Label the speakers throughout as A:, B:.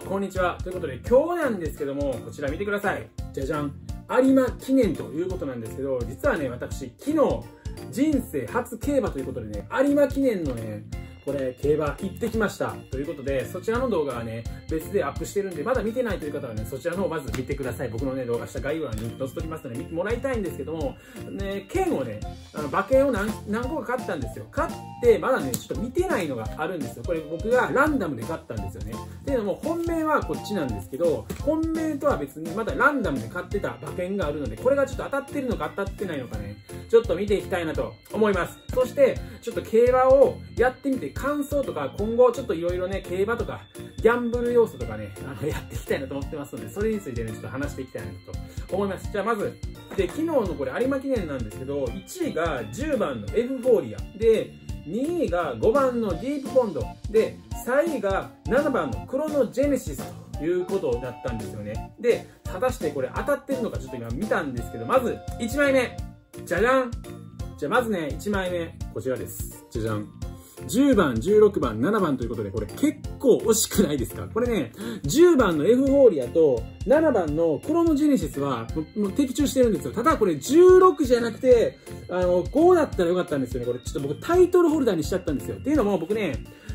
A: こんにちは。ということで、今日なんですけども、こちら見てください。じゃじゃん。有馬記念ということなんですけど、実はね、私、昨日、人生初競馬ということでね、有馬記念のね、これ、競馬行ってきました。ということで、そちらの動画はね、別でアップしてるんで、まだ見てないという方はね、そちらの方をまず見てください。僕のね、動画下概要欄に載せときますので、見てもらいたいんですけども、ね、券をね、馬券を何個か買ったんですよ。買って、まだね、ちょっと見てないのがあるんですよ。これ僕がランダムで買ったんですよね。っていうのも、本命はこっちなんですけど、本命とは別にまだランダムで買ってた馬券があるので、これがちょっと当たってるのか当たってないのかね、ちょっと見ていきたいなと思います。そして、ちょっと競馬をやってみて、感想とか、今後ちょっといろいろね、競馬とか、ギャンブル要素とかね、やっていきたいなと思ってますので、それについてね、ちょっと話していきたいなと思います。じゃあまず、で、昨日のこれ有馬記念なんですけど、1位が10番のエフフォーリア。で、2位が5番のディープポンド。で、3位が7番のクロノジェネシスということだったんですよね。で、果たしてこれ当たってるのかちょっと今見たんですけど、まず1枚目。じゃじゃん。じゃあまずね、1枚目、こちらです。じゃじゃん。10番、16番、7番ということで、これ結構惜しくないですか？これね、10番のエフフォーリアと7番のクロノジェネシスはもう的中してるんですよ。ただこれ16じゃなくて、5だったらよかったんですよね。これちょっと僕タイトルホルダーにしちゃったんですよ。っていうのも僕ね、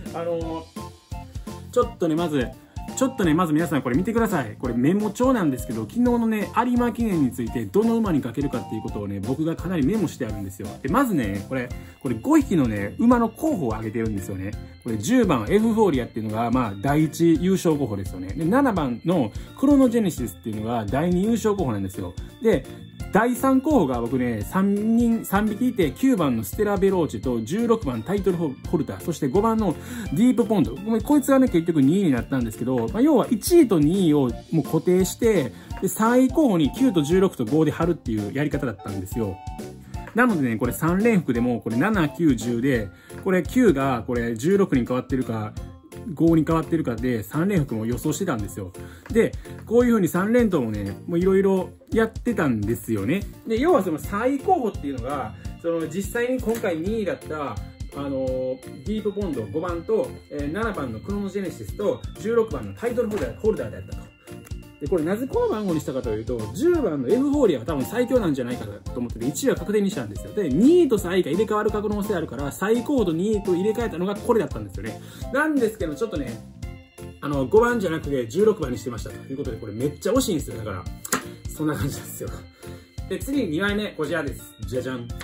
A: ちょっとね、まず皆さんこれ見てください。これメモ帳なんですけど、昨日のね、有馬記念についてどの馬にかけるかっていうことをね、僕がかなりメモしてあるんですよ。で、まずね、これ5匹のね、馬の候補を挙げてるんですよね。これ10番エフフォーリアっていうのが、まあ、第1優勝候補ですよね。で、7番のクロノジェネシスっていうのが第2優勝候補なんですよ。で、第3候補が僕ね、3匹いて、9番のステラ・ベローチェと16番タイトルホルダー、そして5番のディープポンド。こいつはね、結局2位になったんですけど、まあ、要は1位と2位をもう固定して、で3位候補に9と16と5で貼るっていうやり方だったんですよ。なのでね、これ3連複でも、これ7、9、10で、これ9がこれ16に変わってるか、5に変わってるかで3連複も予想してたんですよ。で、こういう風に3連投もね、もういろいろやってたんですよね。で、要はその3位候補っていうのが、その実際に今回2位だった、ディープポンド5番と、7番のクロノジェネシスと16番のタイトルホルダーであったと。で、これなぜこの番号にしたかというと、10番のエフフォーリアは多分最強なんじゃないかと思ってて、1位は確定にしたんですよ。で、2位と3位が入れ替わる可能性あるから、最高と2位と入れ替えたのがこれだったんですよね。なんですけど、ちょっとね、5番じゃなくて16番にしてましたということで、これめっちゃ惜しいんですよ。だから、そんな感じなんですよ。で、次2枚目、こちらです。じゃじゃん。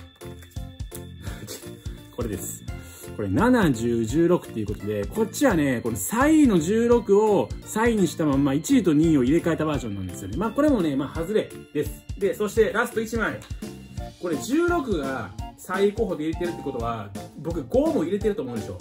A: これです。これ7、10、16っていうことで、こっちはね、この3位の16を3位にしたまま1位と2位を入れ替えたバージョンなんですよね。まあこれもね、まあ外れです。で、そしてラスト1枚。これ16が3位候補で入れてるってことは、僕5も入れてると思うでしょ。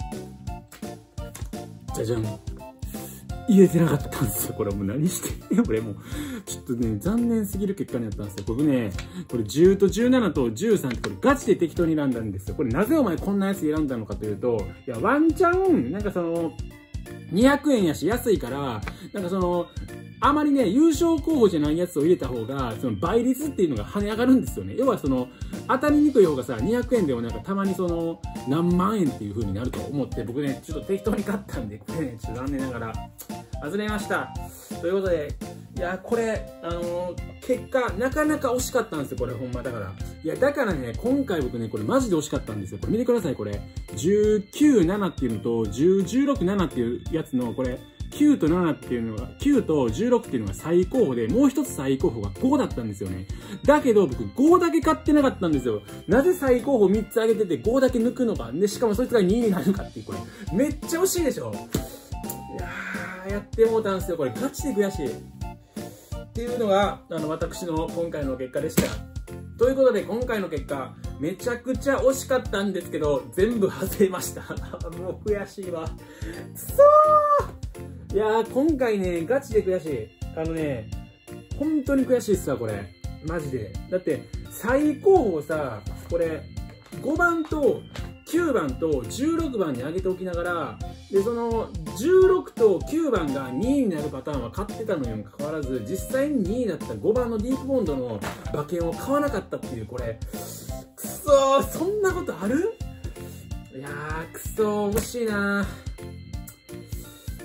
A: じゃじゃん。入れてなかったんですよ。これもう何してんねん。これもう、ちょっとね、残念すぎる結果になったんですよ。僕ね、これ10と17と13ってこれガチで適当に選んだんですよ。これなぜお前こんなやつ選んだのかというと、いや、ワンチャン、なんかその、200円やし安いから、なんかその、あまりね、優勝候補じゃないやつを入れた方が、その倍率っていうのが跳ね上がるんですよね。要はその、当たりにくい方がさ、200円でもなんかたまにその、何万円っていう風になると思って、僕ね、ちょっと適当に買ったんで、これね、ちょっと残念ながら、外れました。ということで、いや、これ、結果、なかなか惜しかったんですよ、これ、ほんま。だから。いや、だからね、今回僕ね、これマジで惜しかったんですよ。これ見てください、これ。19、7っていうのと、10、16、7っていうやつの、これ、9と7っていうのが、9と16っていうのが最高峰で、もう一つ最高峰が5だったんですよね。だけど僕5だけ買ってなかったんですよ。なぜ最高峰3つ上げてて5だけ抜くのか。で、しかもそいつが2位になるのかっていう、これ。めっちゃ惜しいでしょ。いやー、やってもうたんですよ。これガチで悔しい。っていうのが、私の今回の結果でした。ということで、今回の結果、めちゃくちゃ惜しかったんですけど、全部外れました。もう悔しいわ。くそー！いやー、今回ね、ガチで悔しい。本当に悔しいっすわ、これ。マジで。だって、最高峰さ、これ、5番と9番と16番に上げておきながら、で、その、16と9番が2位になるパターンは買ってたのにもかかわらず、実際に2位だった5番のディープボンドの馬券を買わなかったっていう、これ、くそー、そんなことある？いやー、くそー、惜しいなー。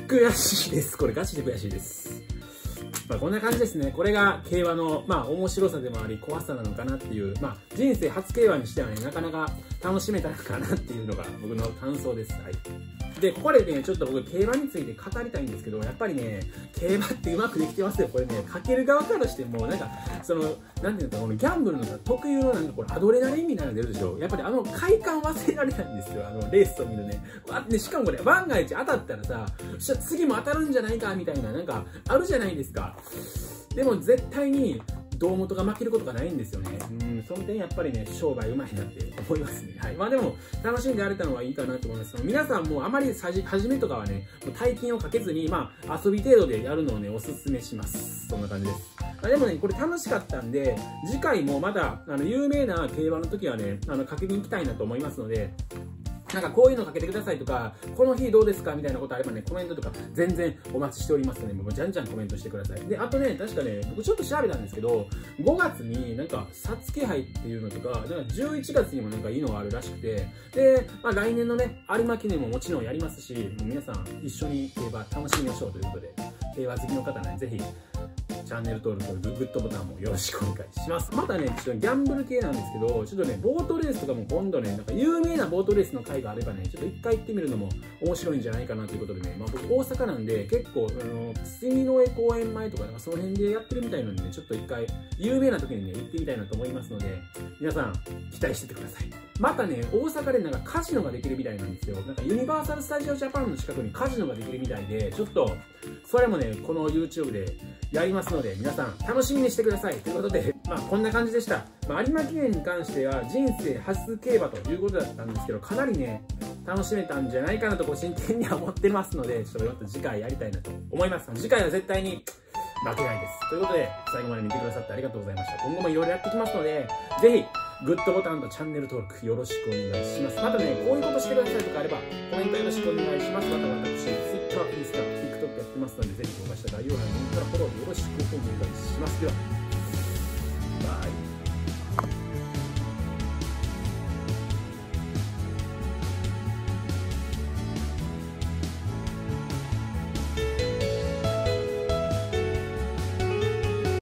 A: 悔しいです。これガチで悔しいです。まあこんな感じですね。これが競馬のまあ面白さでもあり怖さなのかなっていう、まあ人生初競馬にしてはね、なかなか楽しめたのかなっていうのが僕の感想です。はい。で、ここでね、ちょっと僕、競馬について語りたいんですけど、やっぱりね、競馬ってうまくできてますよ。これね、かける側からしても、なんか、なんていうのか、このギャンブルのさ、特有のなんかこれ、アドレナリンみたいなの出るでしょ。やっぱり快感忘れられないんですよ。レースを見るね。で、しかもこれ、万が一当たったらさ、そしたら次も当たるんじゃないか、みたいな、なんか、あるじゃないですか。でも、絶対に、胴元が負けることがないんですよね。その点やっぱりね、商売うまいなって思いますね。はい。まあでも、楽しんでやれたのはいいかなと思います。皆さんもあまり初めとかはね、もう大金をかけずに、まあ、遊び程度でやるのをね、おすすめします。そんな感じです。でもね、これ楽しかったんで、次回もまだ、有名な競馬の時はね、かけに行きたいなと思いますので、なんかこういうのかけてくださいとか、この日どうですかみたいなことあればね、コメントとか全然お待ちしておりますので、もうじゃんじゃんコメントしてください。で、あとね、確かね、僕ちょっと調べたんですけど、5月になんか、皐月杯っていうのとか、なんか11月にもなんかいいのがあるらしくて、で、まあ来年のね、有馬記念ももちろんやりますし、もう皆さん一緒に競馬楽しみましょうということで、競馬好きの方ね、ぜひ、チャンネル登録とグッドボタンもよろしくお願いします。またね、ちょっとギャンブル系なんですけど、ちょっとね、ボートレースとかも今度ね、なんか有名なボートレースの回があればね、ちょっと一回行ってみるのも面白いんじゃないかなということでね、まあ僕大阪なんで結構、住之江公園前とか、その辺でやってるみたいなんでね、ちょっと一回有名な時にね、行ってみたいなと思いますので、皆さん期待しててください。またね、大阪でなんかカジノができるみたいなんですよ。なんかユニバーサル・スタジオ・ジャパンの近くにカジノができるみたいで、ちょっと、それもね、この YouTube でやりますので、皆さん楽しみにしてください。ということで、まあこんな感じでした。まあ有馬記念に関しては人生初競馬ということだったんですけど、かなりね、楽しめたんじゃないかなと個人的には思ってますので、ちょっとまた次回やりたいなと思います。次回は絶対に負けないです。ということで、最後まで見てくださってありがとうございました。今後もいろいろやってきますので、ぜひ、グッドボタンとチャンネル登録よろしくお願いします。またね、こういうことしてくださいとかあれば、コメントよろしくお願いします。また私、Twitter、Insta、TikTok やってますので、ぜひ動画下概要欄のリンクからフォローよろしくお願いします。では、